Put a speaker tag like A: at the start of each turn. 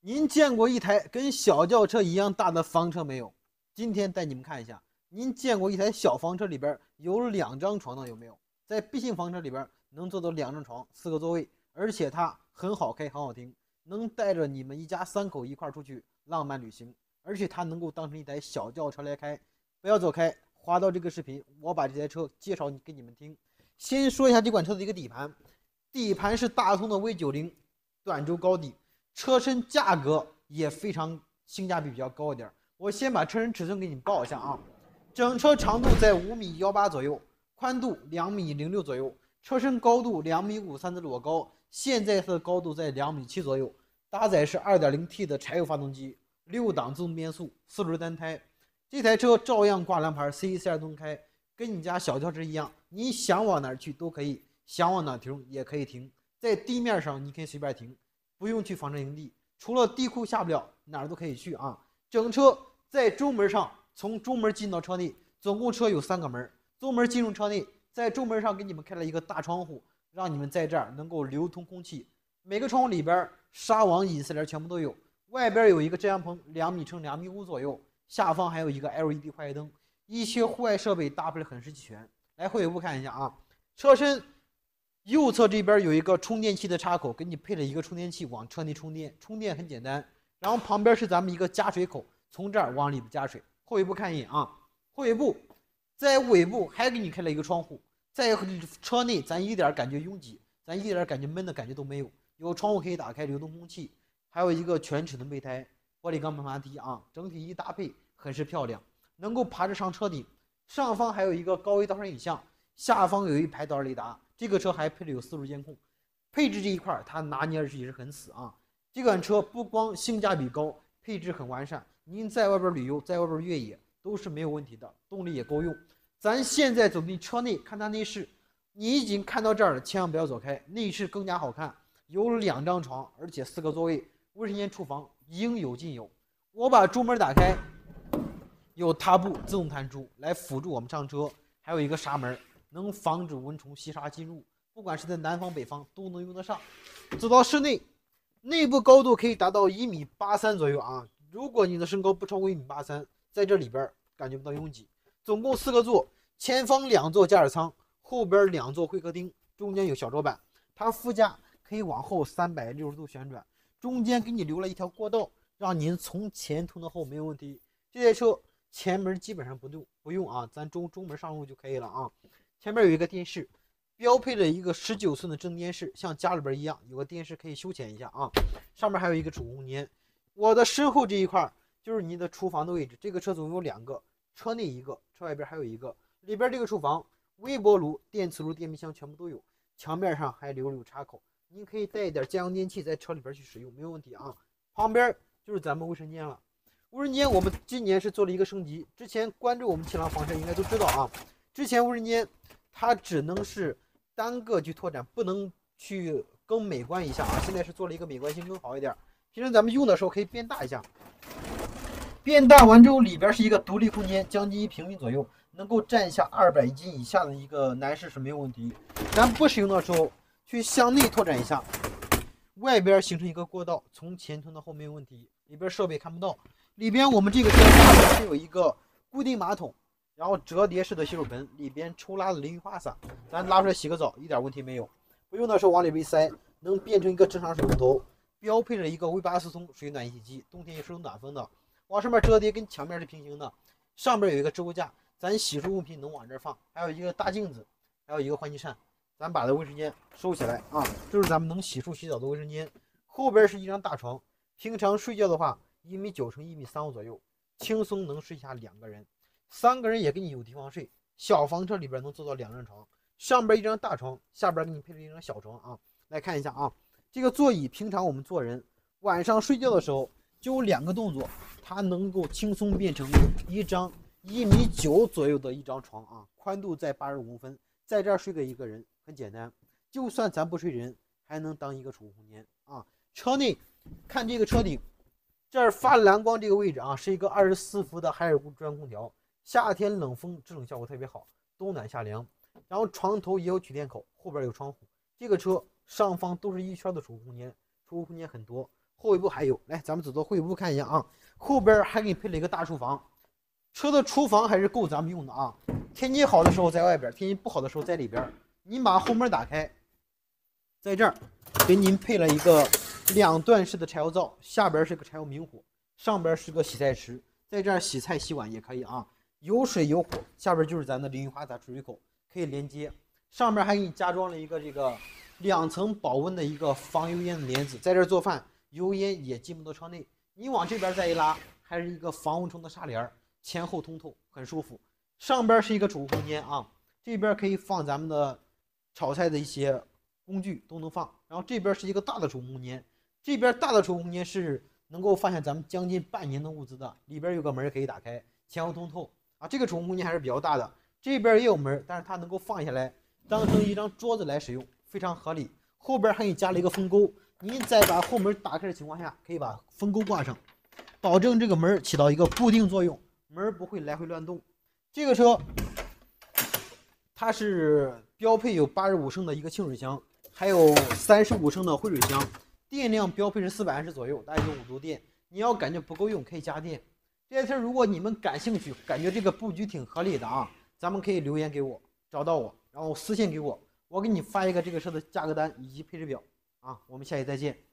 A: 您见过一台跟小轿车一样大的房车没有？今天带你们看一下，您见过一台小房车里边有2张床的有没有？在 B 型房车里边能坐到2张床，4个座位，而且它很好开，很好停，能带着你们一家3口一块出去浪漫旅行，而且它能够当成一台小轿车来开。不要走开，滑到这个视频，我把这台车介绍给你们听。先说一下这款车的一个底盘，底盘是大通的 V90 短轴高底。车身价格也非常性价比比较高一点。我先把车身尺寸给你们报一下啊，整车长度在5.18米左右，宽度2.06米左右，车身高度2.53米的裸高，现在的高度在2.7米左右，搭载是 2.0T 的柴油发动机，6档自动变速，4轮单胎。这台车照样挂蓝牌 ，CEC2都能开，跟你家小轿车一样，你想往哪儿去都可以，想往哪停也可以停，在地面上你可以随便停。不用去房车营地，除了地库下不了，哪儿都可以去啊。整车在中门上，从中门进到车内，总共车有3个门。中门进入车内，在中门上给你们开了一个大窗户，让你们在这儿能够流通空气。每个窗户里边纱网、隐私帘全部都有。外边有一个遮阳棚，2米乘2.5米左右，下方还有一个 LED 快灯，一些户外设备搭配的很是齐全。来后尾部看一下啊，车身。右侧这边有一个充电器的插口，给你配了一个充电器往车内充电，充电很简单。然后旁边是咱们一个加水口，从这儿往里边加水。后尾部看一眼啊，后尾部在尾部还给你开了一个窗户，在车内咱一点感觉拥挤，咱一点感觉闷的感觉都没有，有窗户可以打开流动空气，还有一个全尺寸备胎，玻璃钢门阀梯啊，整体一搭配很是漂亮，能够爬着上车顶。上方还有一个高位倒车影像，下方有一排倒车雷达。这个车还配了有4轮监控，配置这一块它拿捏也是很死啊。这款车不光性价比高，配置很完善，您在外边旅游，在外边越野都是没有问题的，动力也够用。咱现在走进车内看它内饰，你已经看到这儿了，千万不要走开，内饰更加好看，有2张床，而且4个座位，卫生间、厨房应有尽有。我把中门打开，有踏步自动弹出来辅助我们上车，还有一个纱门。能防止蚊虫吸沙进入，不管是在南方北方都能用得上。走到室内，内部高度可以达到1.83米左右啊。如果你的身高不超过1.83米，在这里边感觉不到拥挤。总共4个座，前方2座驾驶舱，后边2座会客厅，中间有小桌板。它副驾可以往后360度旋转，中间给你留了一条过道，让您从前通到后没有问题。这台车前门基本上不用啊，咱中门上路就可以了啊。前面有一个电视，标配了一个19寸的真电视，像家里边一样，有个电视可以休闲一下啊。上面还有一个储物空间。我的身后这一块就是你的厨房的位置。这个车总共有2个，车内1个，车外边还有1个。里边这个厨房，微波炉、电磁炉、电冰箱全部都有。墙面上还留有插口，您可以带一点家用电器在车里边去使用，没有问题啊。旁边就是咱们卫生间了。卫生间我们今年是做了一个升级，之前关注我们启朗房车应该都知道啊。之前卫生间它只能是单个去拓展，不能去更美观一下啊。现在是做了一个美观性更好一点，平时咱们用的时候可以变大一下。变大完之后，里边是一个独立空间，将近1平米左右，能够站下200斤以下的一个男士是没有问题。咱不使用的时候，去向内拓展一下，外边形成一个过道，从前通到后没有问题。里边设备看不到，里边我们这个车下边是有一个固定马桶。然后折叠式的洗手盆，里边抽拉的淋浴花洒，咱拉出来洗个澡一点问题没有。不用的时候往里边塞，能变成一个正常水龙头。标配了一个 V8速通水暖一体机，冬天也是有暖风的。往上面折叠跟墙面是平行的，上面有一个置物架，咱洗漱用品能往这儿放，还有一个大镜子，还有一个换气扇。咱把这卫生间收起来啊，这是咱们能洗漱洗澡的卫生间。后边是一张大床，平常睡觉的话1.9米乘1.35米左右，轻松能睡下2个人。3个人也给你有地方睡，小房车里边能坐到2张床，上边一张大床，下边给你配了一张小床啊。来看一下啊，这个座椅平常我们坐人晚上睡觉的时候就有2个动作，它能够轻松变成一张1.9米左右的一张床啊，宽度在85公分，在这儿睡个1个人很简单。就算咱不睡人，还能当一个储物空间啊。车内看这个车顶，这儿发蓝光这个位置啊，是一个24伏的海尔专空调。夏天冷风制冷效果特别好，冬暖夏凉。然后床头也有取电口，后边有窗户。这个车上方都是1圈的储物空间，储物空间很多。 后尾部还有，来，咱们走到后尾部看一下啊。后边还给你配了一个大厨房，车的厨房还是够咱们用的啊。天气好的时候在外边，天气不好的时候在里边。您把后门打开，在这儿给您配了一个2段式的柴油灶，下边是个柴油明火，上边是个洗菜池，在这儿洗菜洗碗也可以啊。有水有火，下边就是咱的凌云花洒出水口，可以连接。上边还给你加装了一个这个2层保温的一个防油烟的帘子，在这儿做饭，油烟也进不到车内。你往这边再一拉，还是一个防蚊虫的纱帘，前后通透，很舒服。上边是一个储物空间啊，这边可以放咱们的炒菜的一些工具都能放。然后这边是一个大的储物空间，这边大的储物空间是能够放下咱们将近半年的物资的，里边有个门可以打开，前后通透啊。这个储物空间还是比较大的，这边也有门，但是它能够放下来，当成一张桌子来使用，非常合理。后边还给你加了一个风钩，您在把后门打开的情况下，可以把风钩挂上，保证这个门起到一个固定作用，门不会来回乱动。这个车它是标配有85升的一个清水箱，还有35升的汇水箱，电量标配是420左右，大概有5度电。你要感觉不够用，可以加电。这台车如果你们感兴趣，感觉这个布局挺合理的啊，咱们可以留言给我，找到我，然后私信给我，我给你发一个这个车的价格单以及配置表啊。我们下期再见。